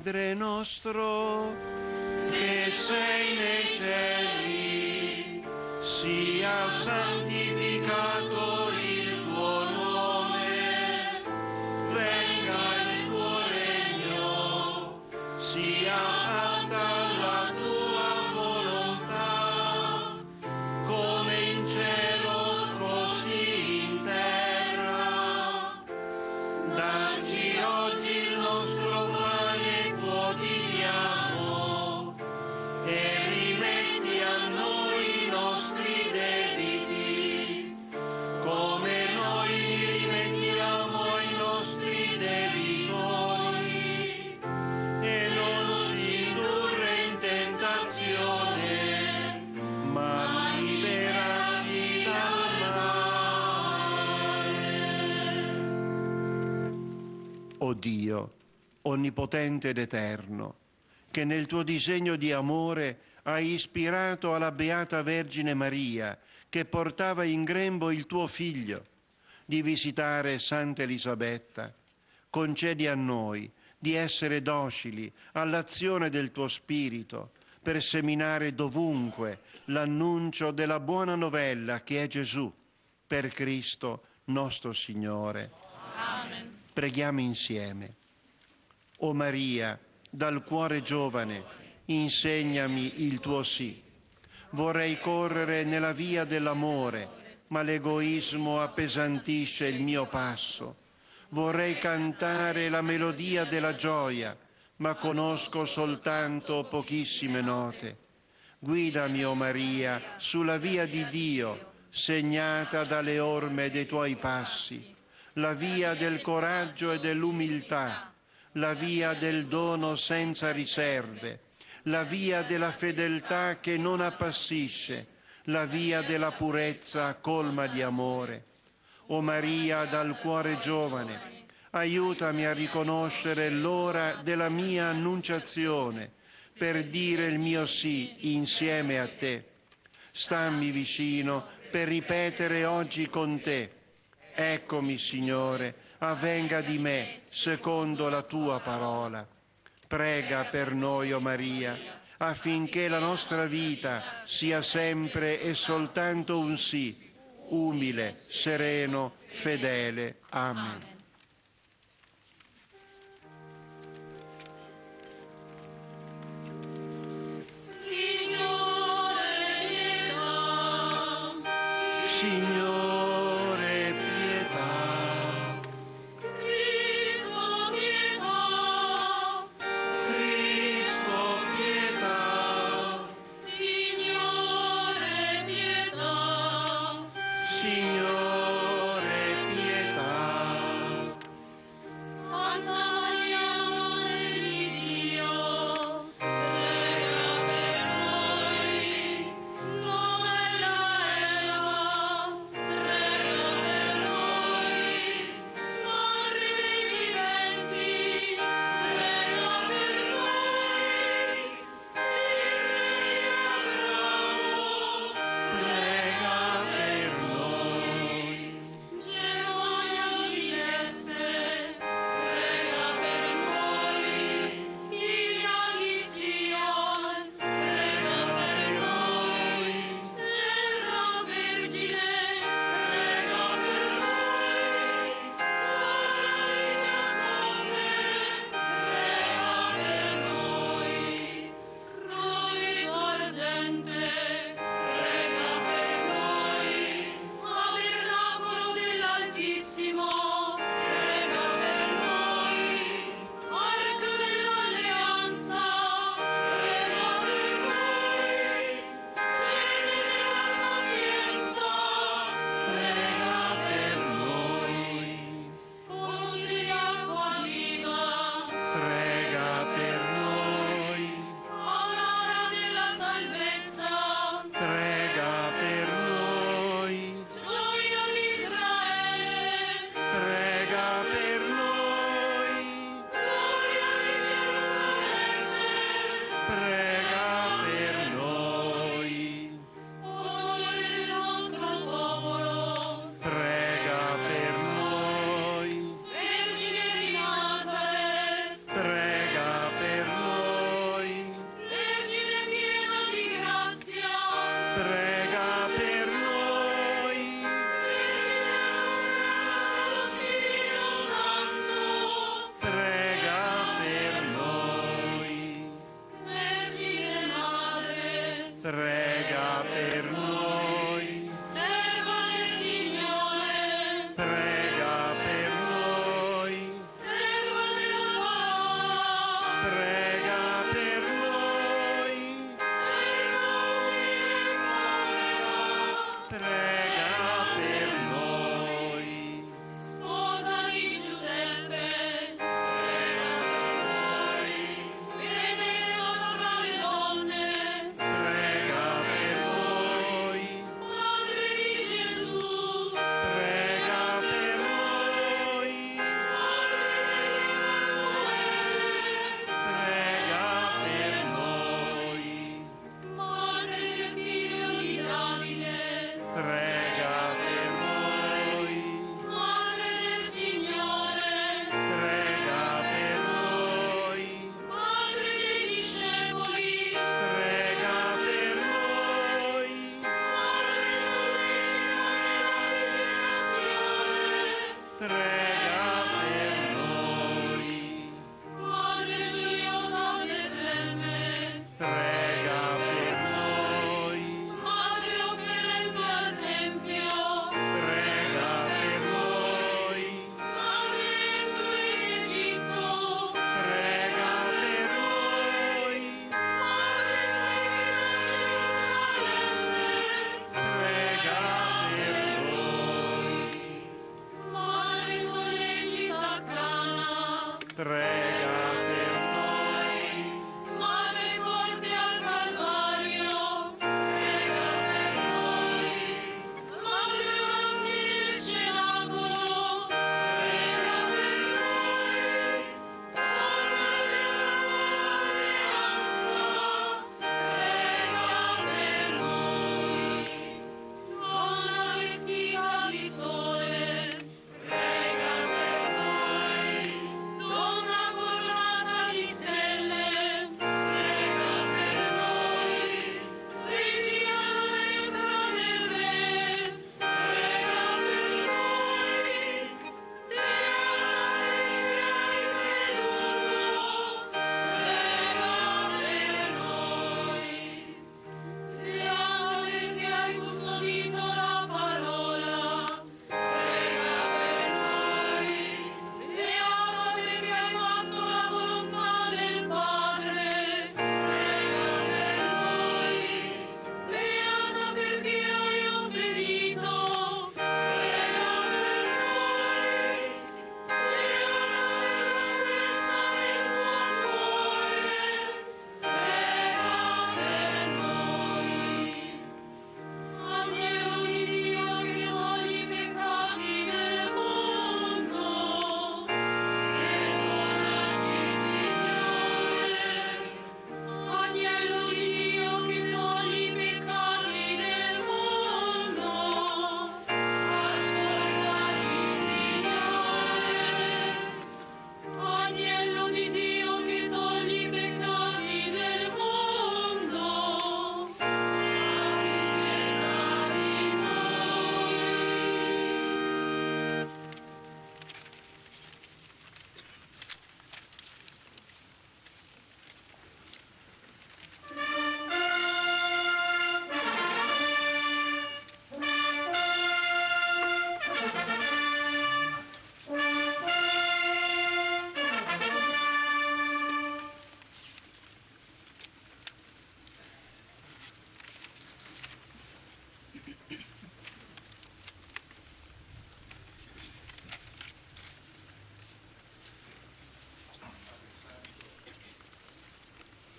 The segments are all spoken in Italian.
Padre nostro, che sei nei cieli, sia santificato il tuo nome, venga il tuo regno, sia fatta la tua volontà, come in cielo così in terra. Dacci oggi il nostro pane quotidiano e rimetti a noi i nostri debiti, come noi li rimettiamo ai nostri debitori, e non ci indurre in tentazione, ma liberaci dal male. O Dio, onnipotente ed eterno, che nel tuo disegno di amore hai ispirato alla Beata Vergine Maria, che portava in grembo il tuo Figlio, di visitare Santa Elisabetta, concedi a noi di essere docili all'azione del tuo Spirito per seminare dovunque l'annuncio della buona novella che è Gesù, per Cristo nostro Signore. Amen. Preghiamo insieme. O Maria, dal cuore giovane, insegnami il tuo sì. Vorrei correre nella via dell'amore, ma l'egoismo appesantisce il mio passo. Vorrei cantare la melodia della gioia, ma conosco soltanto pochissime note. Guidami, o Maria, sulla via di Dio, segnata dalle orme dei tuoi passi, la via del coraggio e dell'umiltà, la via del dono senza riserve, la via della fedeltà che non appassisce, la via della purezza colma di amore. O Maria dal cuore giovane, aiutami a riconoscere l'ora della mia annunciazione per dire il mio sì insieme a te. Stammi vicino per ripetere oggi con te: eccomi, Signore, avvenga di me secondo la tua parola. Prega per noi, o Maria, affinché la nostra vita sia sempre e soltanto un sì, umile, sereno, fedele. Amen. Signore, pietà. Cristo, pietà. Cristo, pietà. Signore, pietà. Signore, pietà.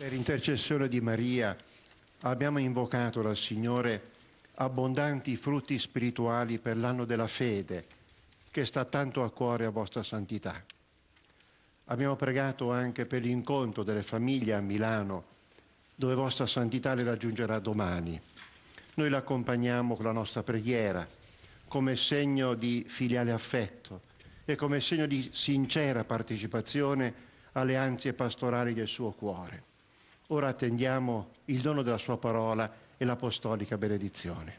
Per intercessione di Maria abbiamo invocato dal Signore abbondanti frutti spirituali per l'anno della fede, che sta tanto a cuore a vostra santità. Abbiamo pregato anche per l'incontro delle famiglie a Milano, dove vostra santità le raggiungerà domani. Noi l'accompagniamo con la nostra preghiera, come segno di filiale affetto e come segno di sincera partecipazione alle ansie pastorali del suo cuore. Ora attendiamo il dono della sua parola e l'apostolica benedizione.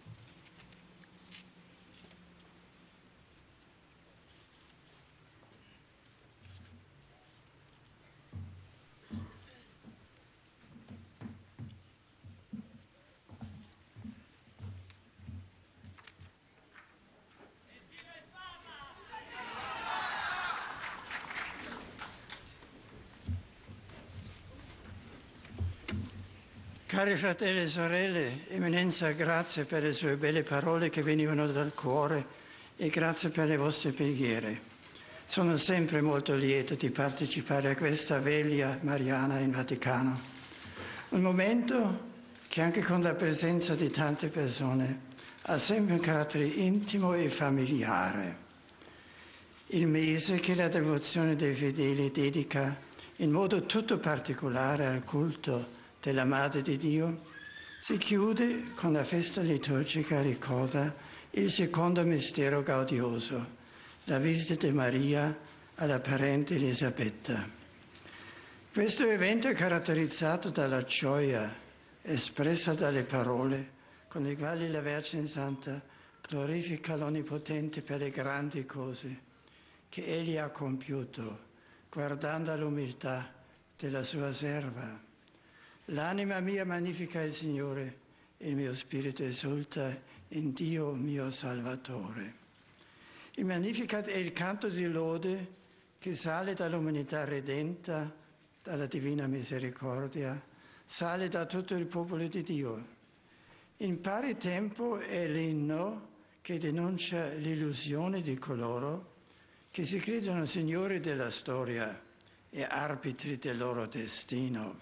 Cari fratelli e sorelle, Eminenza, grazie per le sue belle parole che venivano dal cuore e grazie per le vostre preghiere. Sono sempre molto lieto di partecipare a questa veglia mariana in Vaticano. Un momento che anche con la presenza di tante persone ha sempre un carattere intimo e familiare. Il mese che la devozione dei fedeli dedica in modo tutto particolare al culto della Madre di Dio, si chiude con la festa liturgica ricorda il secondo mistero gaudioso, la visita di Maria alla parente Elisabetta. Questo evento è caratterizzato dalla gioia espressa dalle parole con le quali la Vergine Santa glorifica l'Onnipotente per le grandi cose che Egli ha compiuto, guardando all'umiltà della sua serva. L'anima mia magnifica il Signore, il mio spirito esulta in Dio mio Salvatore. Il Magnificat è il canto di lode che sale dall'umanità redenta, dalla divina misericordia, sale da tutto il popolo di Dio. In pari tempo è l'inno che denuncia l'illusione di coloro che si credono signori della storia e arbitri del loro destino.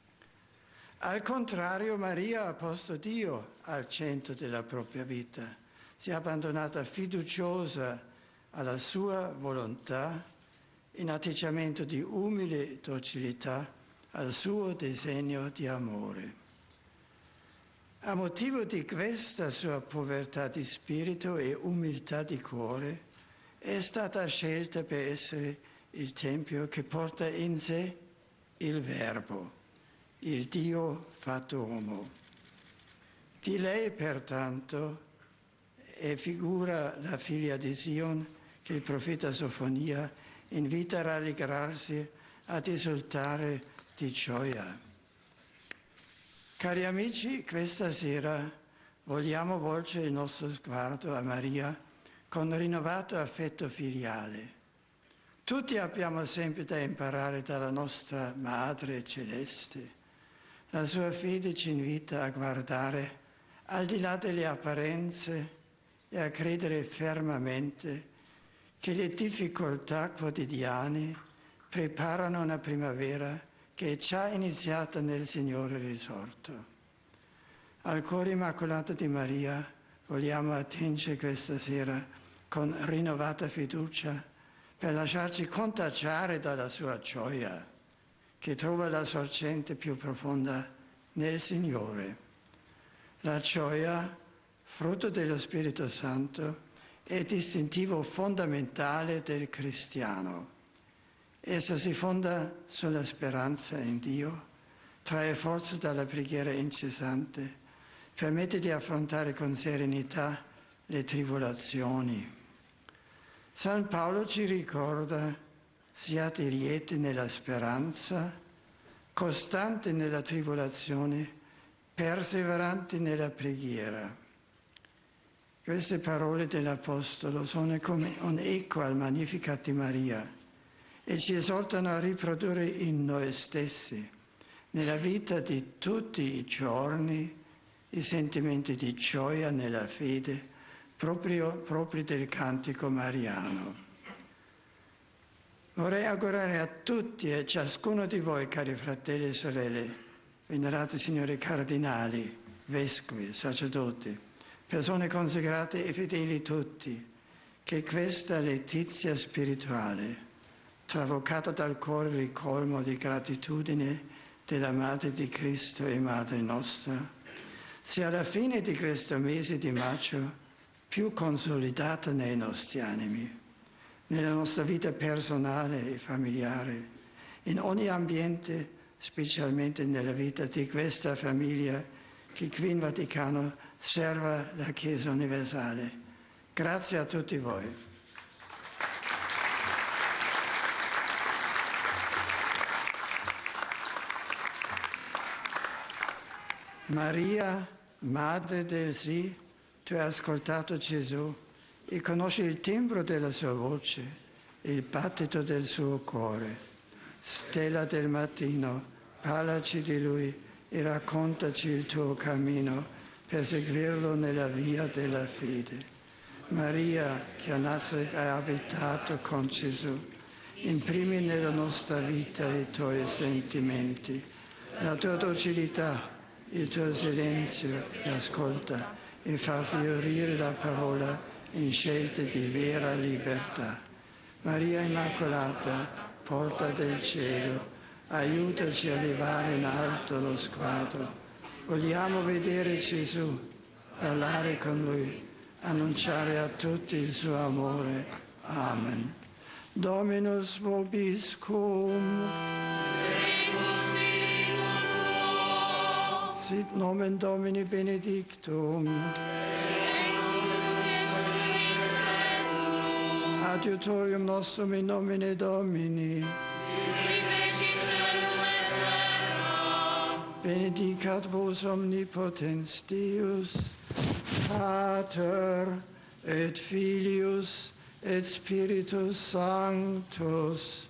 Al contrario, Maria ha posto Dio al centro della propria vita, si è abbandonata fiduciosa alla sua volontà, in atteggiamento di umile docilità al suo disegno di amore. A motivo di questa sua povertà di spirito e umiltà di cuore, è stata scelta per essere il Tempio che porta in sé il Verbo, il Dio fatto uomo. Di lei, pertanto, è figura la figlia di Sion che il profeta Sofonia invita a rallegrarsi, ad esultare di gioia. Cari amici, questa sera vogliamo volgere il nostro sguardo a Maria con rinnovato affetto filiale. Tutti abbiamo sempre da imparare dalla nostra Madre Celeste. La sua fede ci invita a guardare al di là delle apparenze e a credere fermamente che le difficoltà quotidiane preparano una primavera che è già iniziata nel Signore risorto. Al cuore immacolato di Maria vogliamo attingere questa sera con rinnovata fiducia per lasciarci contagiare dalla sua gioia, che trova la sorgente più profonda nel Signore. La gioia, frutto dello Spirito Santo, è distintivo fondamentale del cristiano. Essa si fonda sulla speranza in Dio, trae forza dalla preghiera incessante, permette di affrontare con serenità le tribolazioni. San Paolo ci ricorda: siate lieti nella speranza, costanti nella tribolazione, perseveranti nella preghiera. Queste parole dell'Apostolo sono come un eco al Magnificat di Maria e ci esortano a riprodurre in noi stessi, nella vita di tutti i giorni, i sentimenti di gioia nella fede, propri del cantico mariano. Vorrei augurare a tutti e a ciascuno di voi, cari fratelli e sorelle, venerati signori cardinali, vescovi, sacerdoti, persone consacrate e fedeli tutti, che questa letizia spirituale, traboccata dal cuore ricolmo di gratitudine della Madre di Cristo e Madre nostra, sia alla fine di questo mese di maggio più consolidata nei nostri animi, nella nostra vita personale e familiare, in ogni ambiente, specialmente nella vita di questa famiglia che qui in Vaticano serva la Chiesa universale. Grazie a tutti voi. Maria, Madre del Sì, tu hai ascoltato Gesù e conosci il timbro della sua voce, il battito del suo cuore. Stella del mattino, parlaci di Lui e raccontaci il tuo cammino per seguirlo nella via della fede. Maria, che a Nazareth hai abitato con Gesù, imprimi nella nostra vita i tuoi sentimenti, la tua docilità, il tuo silenzio che ascolta e fa fiorire la parola in scelte di vera libertà. Maria Immacolata, porta del cielo, aiutaci a levare in alto lo sguardo. Vogliamo vedere Gesù, parlare con Lui, annunciare a tutti il suo amore. Amen. Dominus vobiscum. Sit nomen Domini benedictum. Adiutorium nostrum in nomine Domini. Benedicat vos omnipotens Deus, Pater et Filius et Spiritus Sanctus.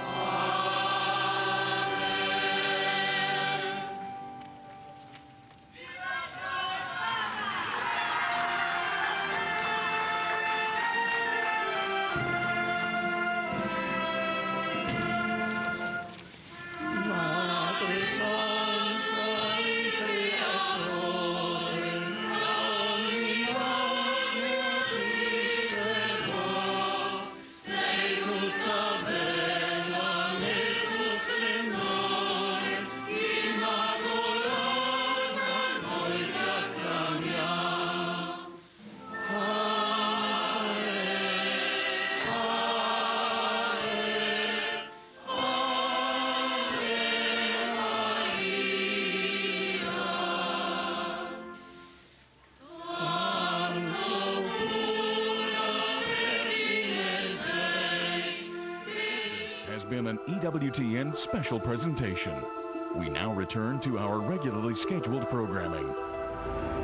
Been an EWTN special presentation. We now return to our regularly scheduled programming.